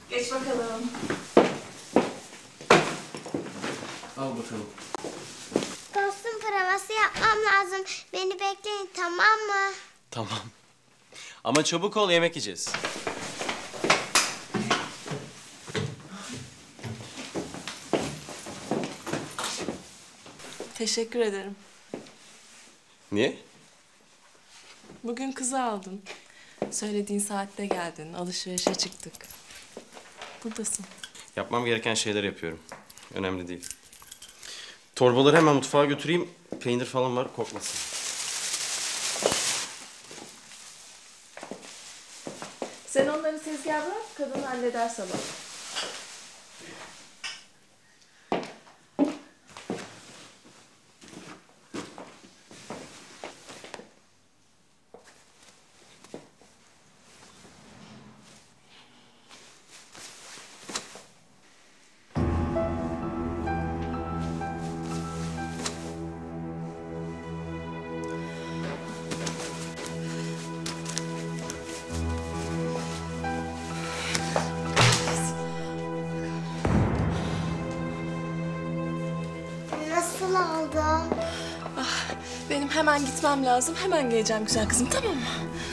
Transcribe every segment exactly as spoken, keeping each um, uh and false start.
Geç bakalım. Al bakalım. Kostüm provası yapmam lazım. Beni bekleyin, tamam mı? Tamam. Ama çabuk ol, yemek yiyeceğiz. Teşekkür ederim. Niye? Bugün kızı aldın. Söylediğin saatte geldin. Alışverişe çıktık. Buradasın. Yapmam gereken şeyler yapıyorum. Önemli değil. Torbaları hemen mutfağa götüreyim. Peynir falan var, korkmasın. Sen onları tezgaha bırak, kadın halleder sabah. Nasıl oldu? Ah, benim hemen gitmem lazım. Hemen geleceğim güzel kızım, tamam mı?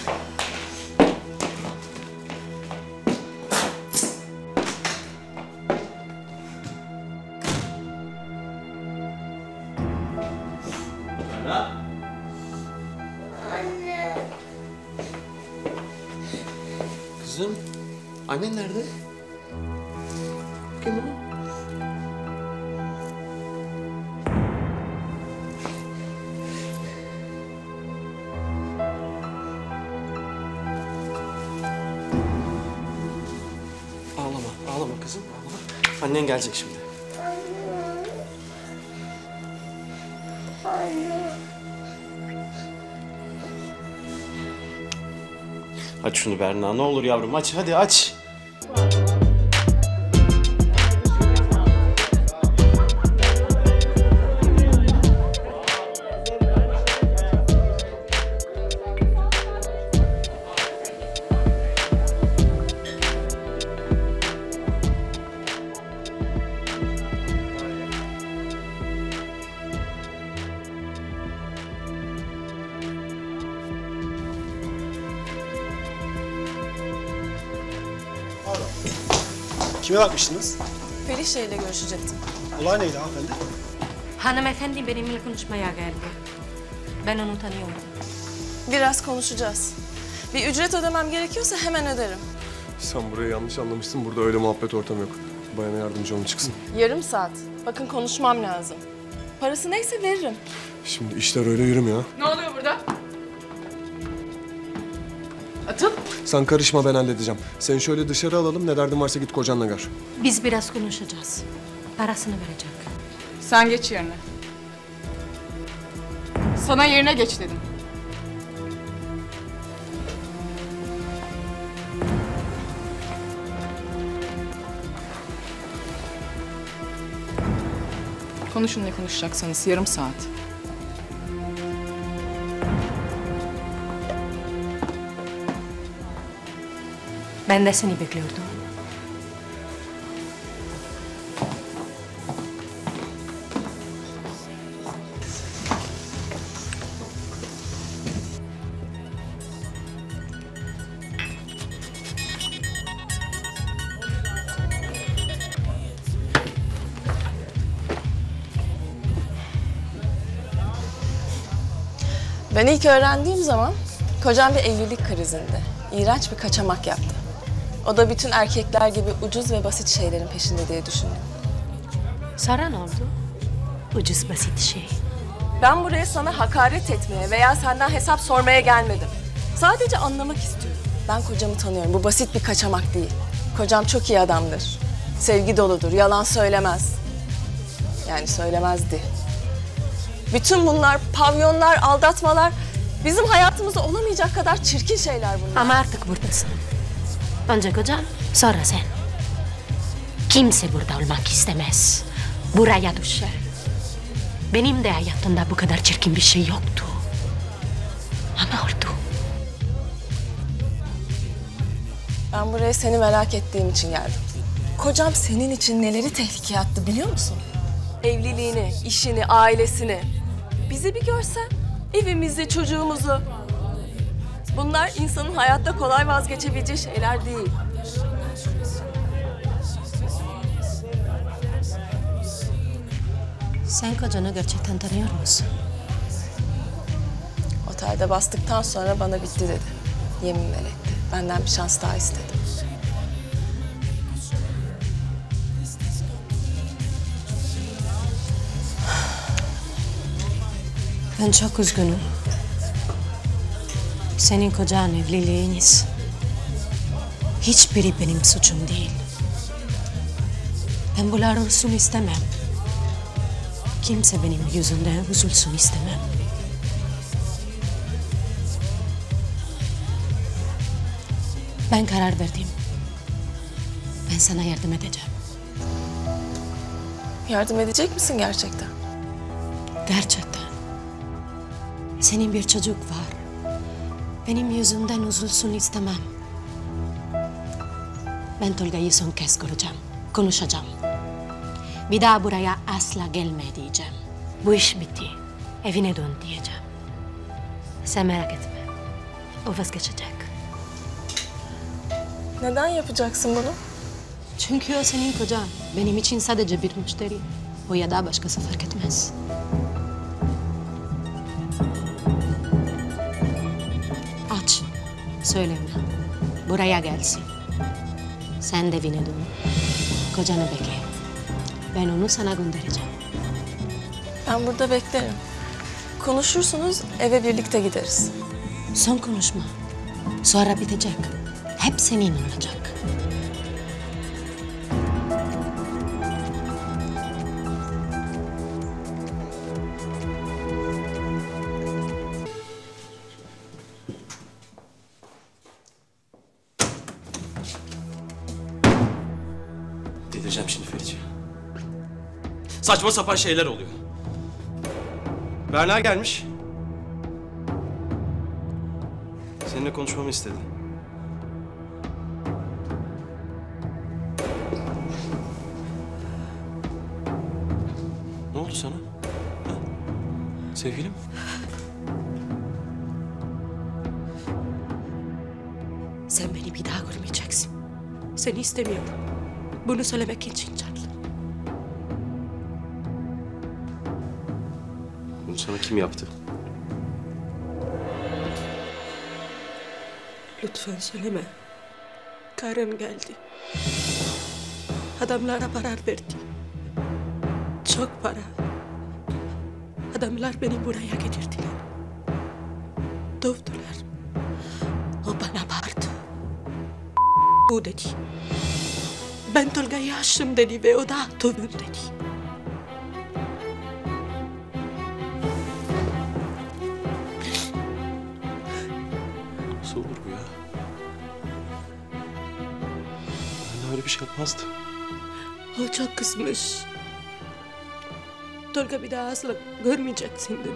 Berna. Anne. Kızım, annen nerede? Bakayım bana. Ağlama, ağlama kızım, ağlama. Annen gelecek şimdi. Anne. Aç şunu Berna, ne olur yavrum, aç, hadi aç. Kime bakmıştınız? Felişe ile görüşecektim. Olay neydi hanımefendi? Hanımefendi benimle konuşmaya geldi. Ben onu tanıyorum. Biraz konuşacağız. Bir ücret ödemem gerekiyorsa hemen öderim. Sen burayı yanlış anlamışsın. Burada öyle muhabbet ortamı yok. Bayana yardımcı olun çıksın. Yarım saat. Bakın konuşmam lazım. Parası neyse veririm. Şimdi işler öyle yürümüyor. Ne oluyor burada? Atıl. Sen karışma, ben halledeceğim. Seni şöyle dışarı alalım. Ne derdin varsa git kocanla gör. Biz biraz konuşacağız. Parasını verecek. Sen geç yerine. Sana yerine geç dedim. Konuşun ne konuşacaksanız, yarım saat. Ben de seni bekliyordum. Ben ilk öğrendiğim zaman kocam bir evlilik krizinde. İğrenç bir kaçamak yaptı. O da bütün erkekler gibi ucuz ve basit şeylerin peşinde diye düşündüm. Sara ne oldu? Ucuz basit şey. Ben buraya sana hakaret etmeye veya senden hesap sormaya gelmedim. Sadece anlamak istiyorum. Ben kocamı tanıyorum. Bu basit bir kaçamak değil. Kocam çok iyi adamdır. Sevgi doludur. Yalan söylemez. Yani söylemezdi. Bütün bunlar, pavyonlar, aldatmalar bizim hayatımızda olamayacak kadar çirkin şeyler bunlar. Ama artık buradasın. Önce kocan, sonra sen. Kimse burada olmak istemez. Buraya düşer. Benim de hayatımda bu kadar çirkin bir şey yoktu. Ama oldu. Ben buraya seni merak ettiğim için geldim. Kocam senin için neleri tehlikeye attı biliyor musun? Evliliğini, işini, ailesini. Bizi bir görsen, evimizi, çocuğumuzu. Bunlar insanın hayatta kolay vazgeçebileceği şeyler değil. Sen kocanı gerçekten tanıyor musun? Otelde bastıktan sonra bana bitti dedi. Yeminler etti. Benden bir şans daha istedi. Ben çok üzgünüm. Senin kocan evliliğiniz. Hiçbiri benim suçum değil. Ben bunlar olsun istemem. Kimse benim yüzümden üzülsün istemem. Ben karar verdim. Ben sana yardım edeceğim. Yardım edecek misin gerçekten? Gerçekten. Senin bir çocuk var. Benim yüzümden üzülsün istemem. Ben Tolga'yı son kez göreceğim. Konuşacağım. Bir daha buraya asla gelme diyeceğim. Bu iş bitti. Evine dön diyeceğim. Sen merak etme. O vazgeçecek. Neden yapacaksın bunu? Çünkü o senin kocan. Benim için sadece bir müşteri. O ya da başkası fark etmez. Aç. Söyle ona. Buraya gelsin. Sen de evine dön. Kocanı bekle. Ben onu sana göndereceğim. Ben burada beklerim. Konuşursunuz, eve birlikte gideriz. Son konuşma. Sonra bitecek. Hep senin olacak. Delireceğim şimdi Ferice. Saçma sapan şeyler oluyor. Berna gelmiş. Seninle konuşmamı istedi. Ne oldu sana? Ha? Sevgilim? Sen beni bir daha görmeyeceksin. Seni istemiyorum. Bunu söylemek için çağırdım. Bunu sana kim yaptı? Lütfen söyleme. Karım geldi. Adamlara para verdi. Çok para. Adamlar beni buraya getirdiler. Dövdüler. O bana bağırdı. Bu dedi. Ben Tolga'yı aştım dedi ve o da dövün dedi. Nasıl olur bu ya? Ben de öyle bir şey yapmazdı. O çok kızmış. Tolga bir daha asla görmeyeceksin dedi.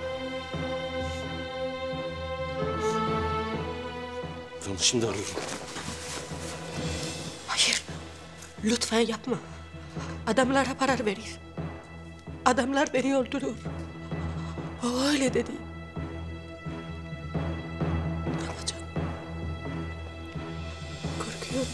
Ben onu şimdi arıyorum. Hayır. Lütfen yapma. Adamlara para verir. Adamlar beni öldürür. O öyle dedi. Ne yapacağım? Korkuyorum.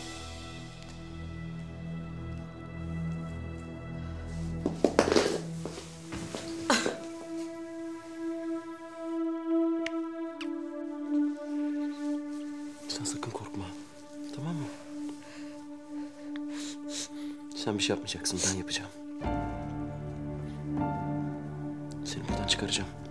Sen sakın korkma. Tamam mı? Sen bir şey yapmayacaksın. Ben yapacağım. Seni buradan çıkaracağım.